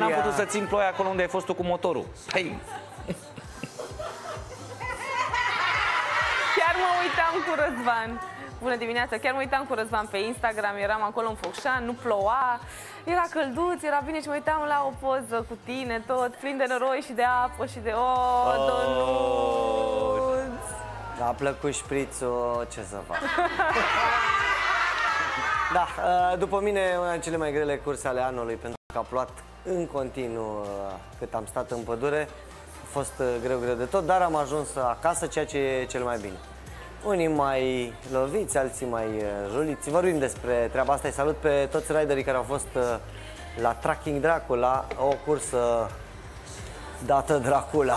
n-am putut să țin ploaia acolo unde ai fost tu cu motorul. Păi... Chiar mă uitam cu Răzvan. Bună dimineața, chiar mă uitam cu Răzvan pe Instagram, eram acolo în Focșani, nu ploua, era călduț, era bine și mă uitam la o poză cu tine, tot plin de noroi și de apă și de Donuț. A plăcut șprițul, ce să fac? Da, după mine, una dintre cele mai grele curse ale anului, pentru că a plouat în continuu cât am stat în pădure. A fost greu de tot, dar am ajuns acasă, ceea ce e cel mai bine. Unii mai loviți, alții mai juliți. Vorbim despre treaba asta. Îi salut pe toți riderii care au fost la Tracking Dracula, o cursă dată Dracula.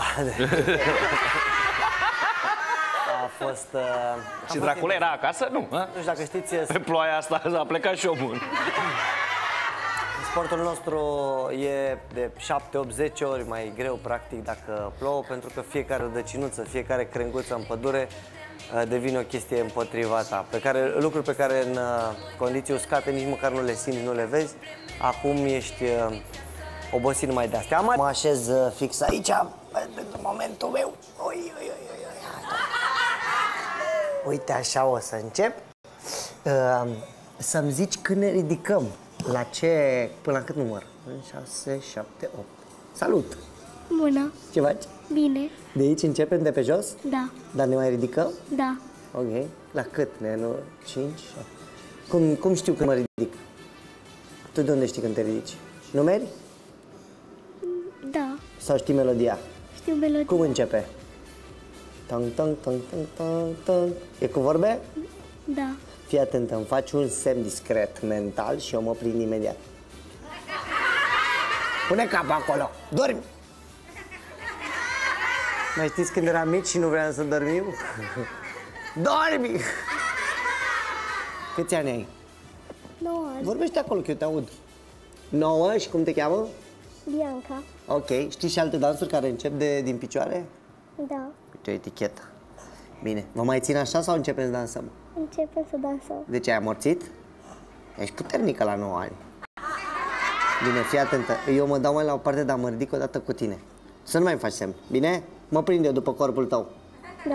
A fost... Și Dracula era acasă? Nu. Nu știu dacă știți... Pe ploaia asta a plecat și omul. Sportul nostru e de 7, 8, 10 ori mai greu, practic, dacă plouă, pentru că fiecare rădăcinuță, fiecare crenguță în pădure devine o chestie împotriva ta, lucruri pe care în condiții uscate nici măcar nu le simți, nu le vezi. Acum ești obosit numai de astea. Mă așez fix aici, pentru momentul meu. Uite, așa o să încep. Să-mi zici când ne ridicăm. La ce, până la cât număr? 6, 7, 8. Salut! Bună! Ce faci? Bine! De aici începem, de pe jos? Da. Dar ne mai ridicăm? Da. Ok. La cât? 5? Cum știu când mă ridic? Tu de unde știi când te ridici? Numeri? Da. Sau știi melodia? Știu melodia. Cum începe? Tang, tang, tang, tang, tang, tang. E cu vorbe? Da. Fii atent, îmi faci un semn discret mental și eu mă prind imediat. Pune capul acolo, dormi! Mai știți când eram mici și nu vreau să dormim? Dormi! Câți ani ai? 9 ani. Vorbește acolo, că eu te aud. 9 și cum te cheamă? Bianca. Ok, știi și alte dansuri care încep din picioare? Da. Uite o etichetă. Bine, vă mai țin așa sau începem să dansăm? Începem să dansăm. De ce, ai amorțit? Ești puternică la 9 ani. Bine, fii atentă. Eu mă dau mai la o parte, dar mă ridic odată cu tine. Să nu mai faci semn, bine? Mă prind eu după corpul tău. Da.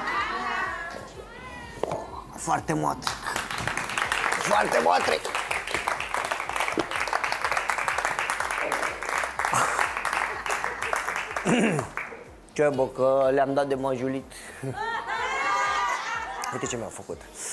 Foarte moatric. Foarte moatric. Ce bă, că le-am dat de majulit. Uite ce mi-au făcut.